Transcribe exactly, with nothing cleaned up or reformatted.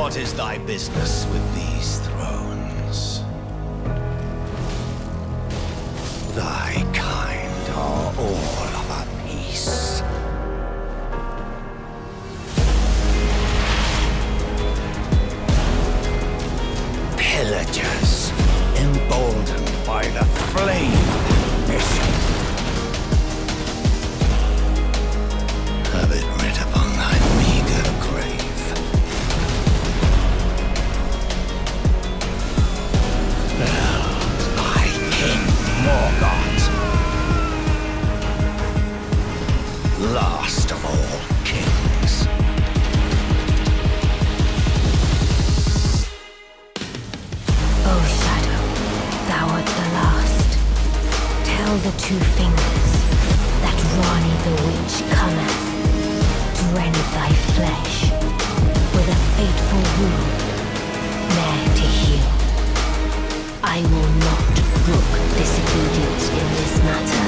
What is thy business with these thrones? Thy kind are all of a piece. Pillagers, emboldened by the flame of ambition. Have it writ upon thy meager grave. Felled by King Morgott, last of all kings. O Shadow, thou art the last. Tell the two fingers that Rani the witch cometh to rend thy flesh with a fateful wound, ne'er to heal. I will not brook disobedience in this matter.